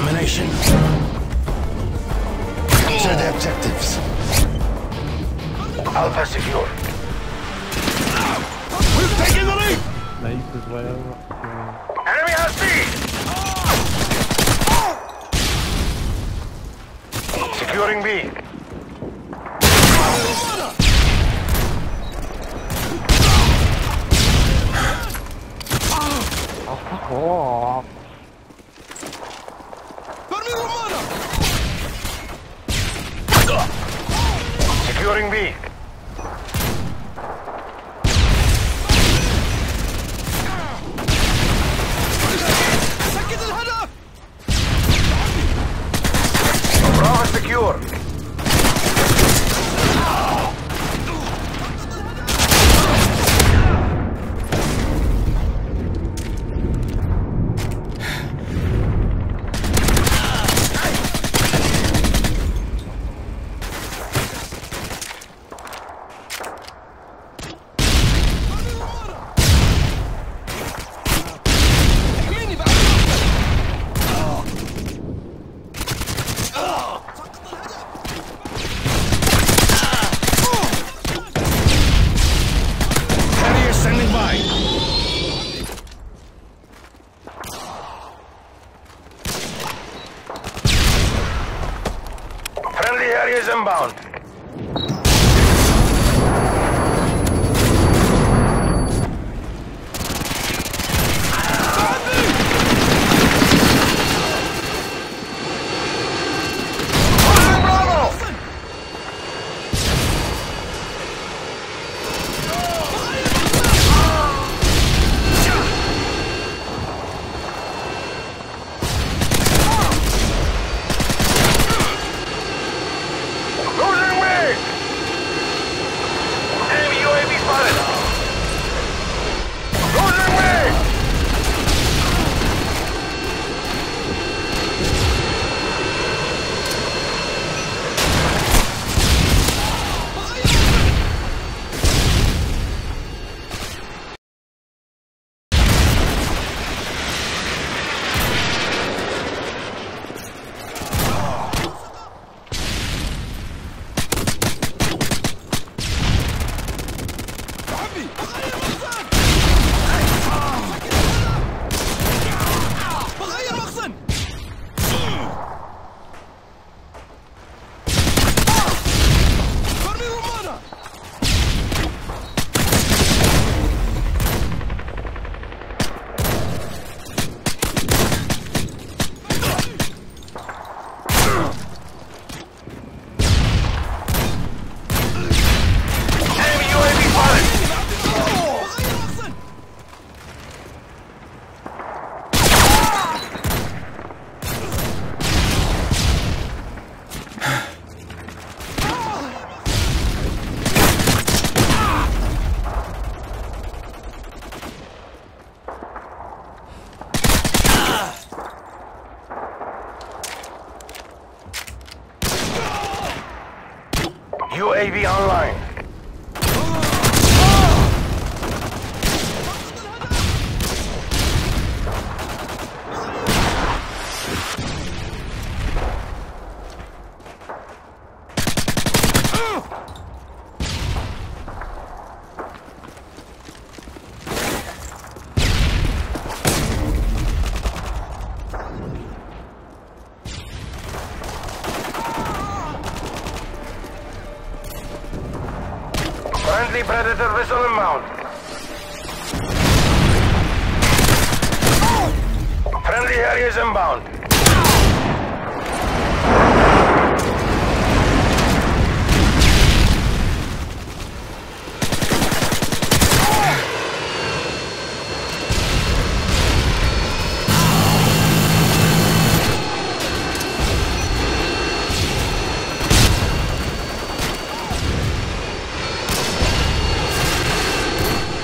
domination. Capture the objectives. Alpha secure. We've taken the lead! Nice as well. Enemy has B! Securing B. Oh. Securing B. Bravo secure. Friendly areas inbound. UAV online. Friendly Predator vessel inbound. Friendly areas inbound.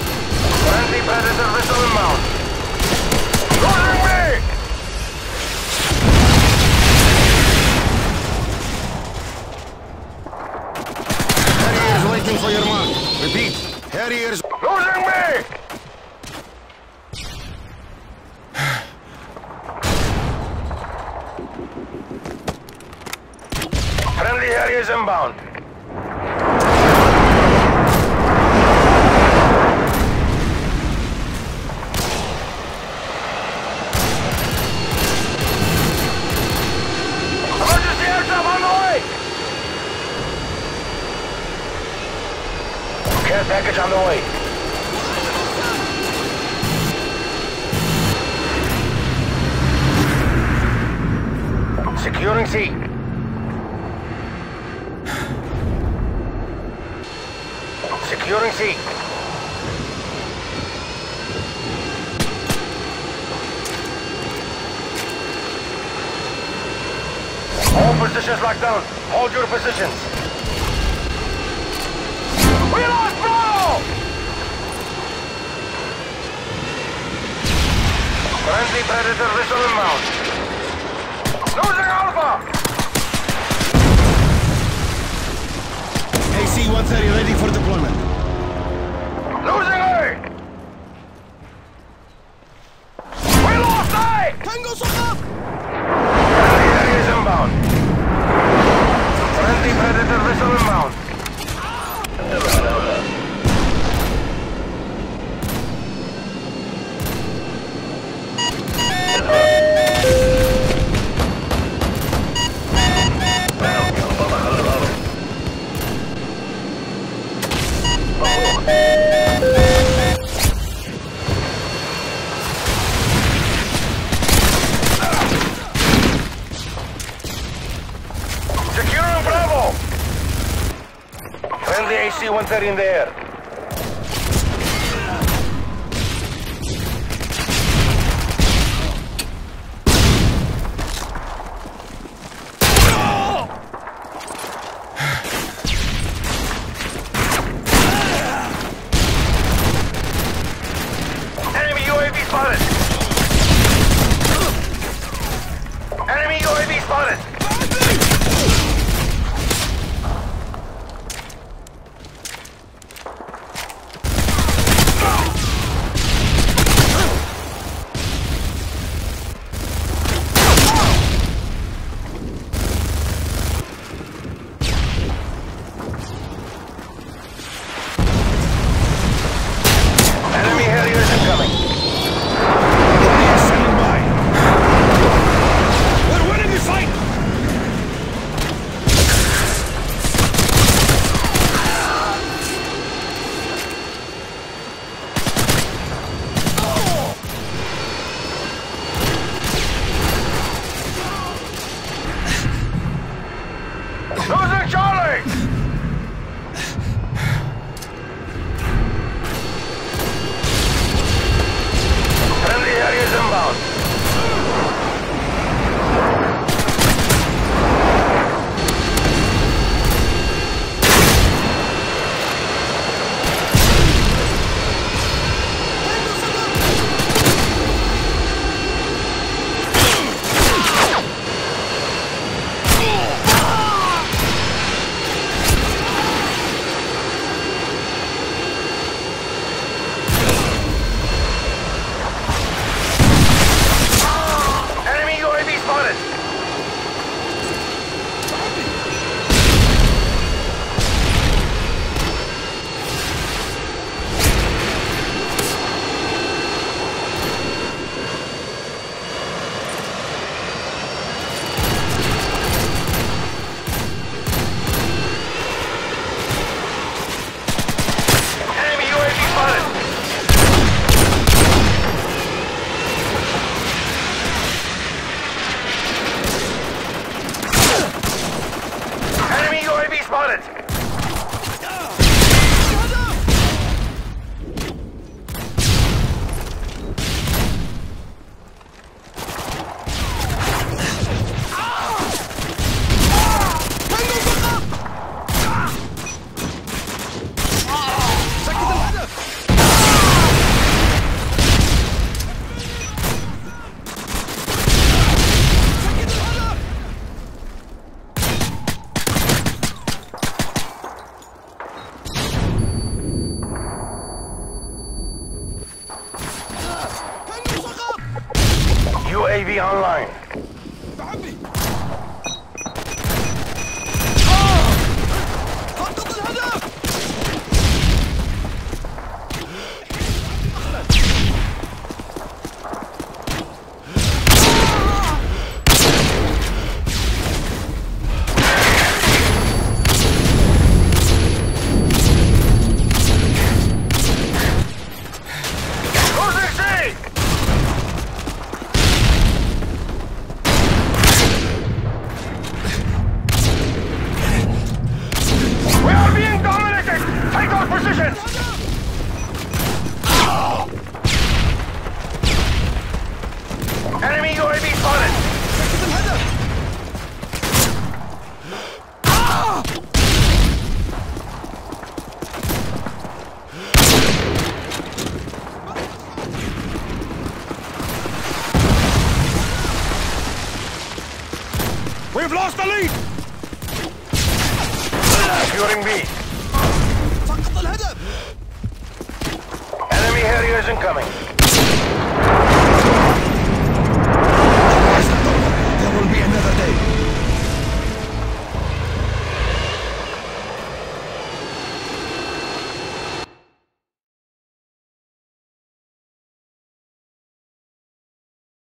Predator vessel inbound. Rolling me! Friendly Harriers inbound. Emergency airdrop on the way! Care package on the way. Securing C. Securing C. All positions locked down. Hold your positions. We lost Bravo! Friendly Predator missile inbound. Losing Alpha! AC-130 ready for deployment. Losing A! We lost A! Tango Soka! Friendly Harriers inbound. Friendly Predator missile inbound. Securing Bravo! Friendly AC-130 in the air. Enemy UAV spotted! Enemy UAV spotted! Enemy Harriers incoming. Standing by. We're winning the fight! Losing Charlie! Friendly Harriers inbound. Enemy UAV spotted! Enemy UAV spotted! Enemy UAV spotted! UAV online. We've lost the lead! Securing B. فقط الهدف! Enemy Harriers incoming.